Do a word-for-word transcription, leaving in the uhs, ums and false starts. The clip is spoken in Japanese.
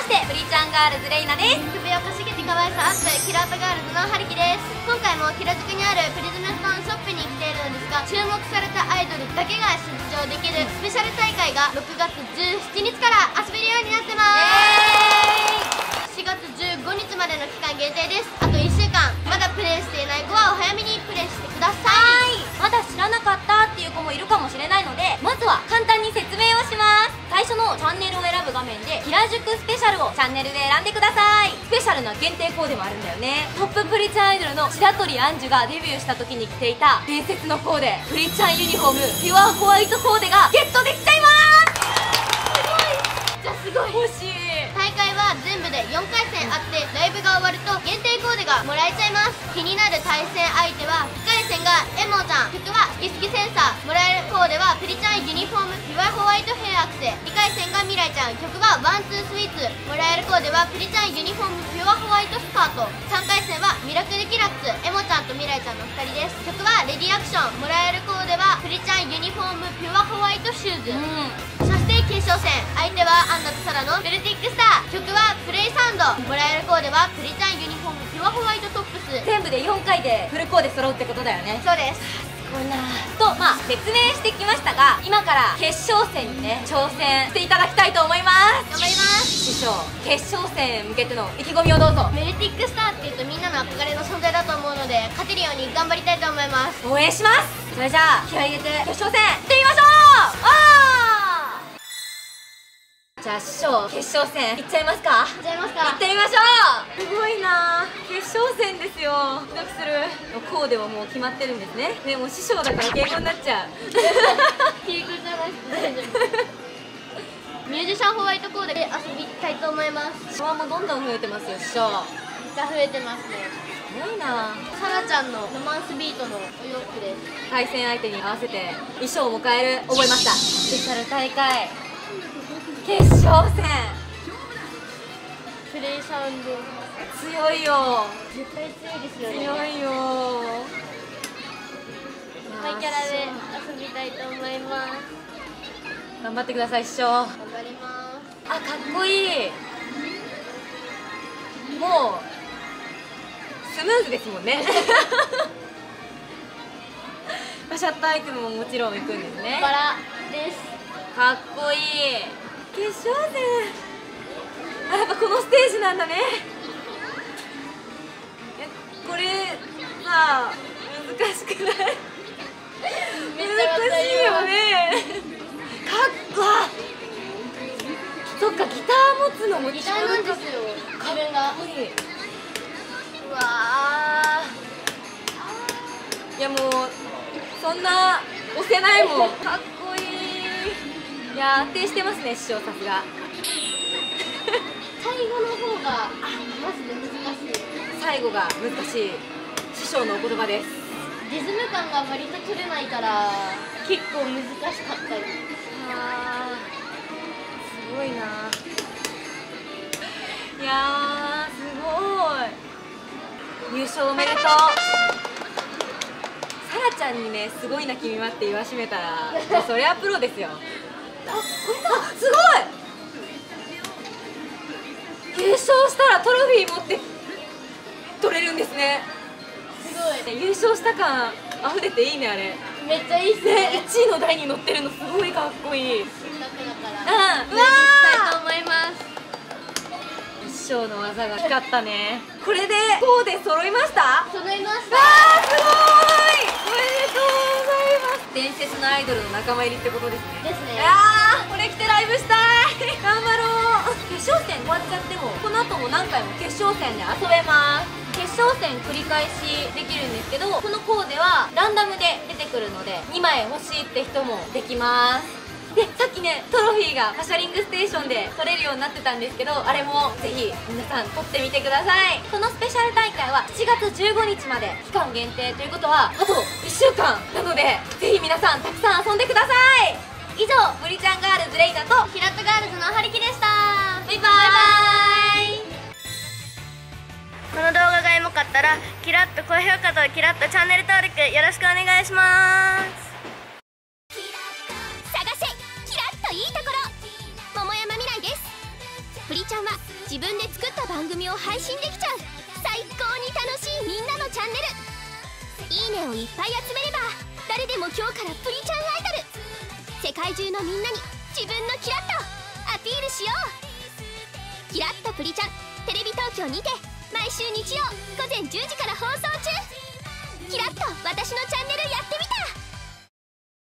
して、プリちゃんガールズレイナです。 首をかしげて可愛さアップ、キラートガールズのハリキです。今回もキラ宿にあるプリズムストーンショップに来ているのですが、注目されたアイドルだけが出場できるスペシャル大会がろくがつじゅうしちにちから遊べるようになってます。しがつじゅうごにちまでの期間限定です。あといっしゅうかん、まだプレイしていない子はお早めにプレイしてください。 まだ知らなかったっていう子もいるかもしれないので、まずは簡単に説明をします。最初のチャンネルを選ぶ画面でキラ塾スペシャルをチャンネルで選んでください。スペシャルな限定コーデもあるんだよね。トッププリちゃんアイドルの白鳥杏樹がデビューした時に着ていた伝説のコーデ、プリちゃんユニフォームピュアホワイトコーデがゲットできちゃいます。 じゃあすごい欲しい。 大会は全部でよんかいせんあって、ライブが終わると限定コーデがもらえちゃいます。気になる対戦相手は、いっかいせんがエモちゃん、曲は好き好きセンサー、もらえるコーデはプリちゃんユニフォームピュアホワイトヘアアクセ、にかいせんが未来ちゃん、曲はワンツースイーツ、もらえるコーデはプリちゃんユニフォームピュアホワイトスカート、さんかいせんはミラクルキラッツ、エモちゃんと未来ちゃんのふたりです。曲はレディアクション、もらえるコーデはプリちゃんユニフォームピュアホワイトシューズ、うん、そして決勝戦、相手はアンナとサラのベルティックスター、曲はプレイサウンド、もらえるコーデはプリちゃんユニフォームピュアホワイトトップス。 全部でよんかいでフルコーデ揃うってことだよね。 そうです。 すごいなと、まあ説明してきましたが、今から決勝戦にね挑戦していただきたいと思います。 頑張ります。 師匠、決勝戦へ向けての意気込みをどうぞ。 ベルティックスターっていうとみんなの憧れの存在だと思うので、勝てるように頑張りたいと思います。 応援します。それじゃあ気合い入れて決勝戦行ってみましょう。あーじゃあ師匠、決勝戦いっちゃいますか。 いっちゃいますか。 行ってみましょう。すごいな、決勝戦ですよ。ドキドキする。コーデはもう決まってるんですね。でも師匠だから敬語になっちゃう。 敬語じゃないです。大丈夫。ミュージシャンホワイトコーデで遊びたいと思います。 シャワーもどんどん増えてますよ師匠。 めっちゃ増えてますね。 すごいな。 サラちゃんのロマンスビートのお洋服です。 対戦相手に合わせて衣装を迎える。覚えました。スペシャル大会決勝戦、 プレイサウンド強いよ。 絶対強いですよね。 強いよ。 マイキャラで遊びたいと思います。 頑張ってください師匠。 頑張ります。 あ、かっこいい。もうスムーズですもんね。シャッターアイテムももちろん行くんですね。 バラです。 かっこいい。決勝戦、あ、やっぱこのステージなんだね。え、これさあ難しくない？ めっちゃ難しいよね。かっわ、そっか、ギター持つのもギターなんですよ。自分が。 うわー、いやもうそんな押せないもん。かっこいい。いや、安定してますね師匠、さすが。 最後の方がマジで難しい。 最後が難しい師匠のお言葉です。 リズム感が割と取れないから結構難しかったり。 あー、すごいな。いやー、すごい。優勝おめでとう。さらちゃんにね、すごいな君はって言わしめたら、もうそれはプロですよ。あ、これだ、すごい。優勝したらトロフィー持って取れるんですね。 すごい。 優勝した感溢れていいね、あれ。 めっちゃいいっすね。 ね、いちいの台に乗ってるのすごいかっこいい。 せっかくだから。 うん、う応援したいとわ思います。 ー、師匠の技が光ったね。これでコーデ揃いました。 揃いました。 わー、すごい。おめでとうございます。伝説のアイドルの仲間入りってことですね。 ですね。 あー、これ着てライブしたい。頑張ろう。決勝戦終わっちゃってもこの後も何回も決勝戦で遊べます。決勝戦繰り返しできるんですけど、このコーデはランダムで出てくるのでにまい欲しいって人もできます。で、さっきね、トロフィーがパシャリングステーションで取れるようになってたんですけど、あれもぜひ皆さん取ってみてください。このスペシャル大会はしちがつじゅうごにちまで期間限定ということはあといっしゅうかんなので、ぜひ皆さんたくさん遊んでください。以上、ブリちゃんガールズレイナとキラットガールズのハリキでした。 バイバーイ。 この動画がエモかったらキラッと高評価とキラッとチャンネル登録よろしくお願いします。 探せキラッといいところ、桃山未来です。 プリちゃんは自分で作った番組を配信できちゃう最高に楽しいみんなのチャンネル。いいねをいっぱい集めれば誰でも今日からプリちゃんアイドル。世界中のみんなに自分のキラッとアピールしよう。キラッとプリちゃんテレビ東京にて毎週日曜午前じゅうじから放送中。キラッと私のチャンネルやってみた。